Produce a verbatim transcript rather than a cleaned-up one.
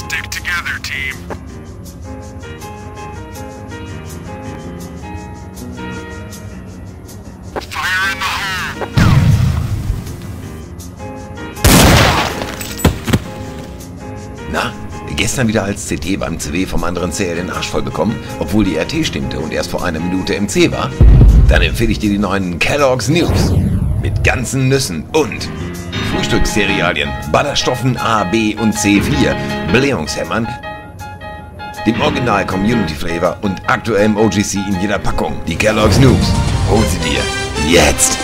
Stick together, team. Fire in the hole! Na, gestern wieder als C T beim C W vom anderen C L den Arsch voll bekommen, obwohl die R T stimmte und erst vor einer Minute M C war? Dann empfehle ich dir die neuen Kellogg's News. Mit ganzen Nüssen und Frühstückscerealien, Ballaststoffen A, B und C vier, Blähungshämmern, dem Original Community Flavor und aktuellem O G C in jeder Packung. Die Kellogg's News. Hol sie dir. Jetzt!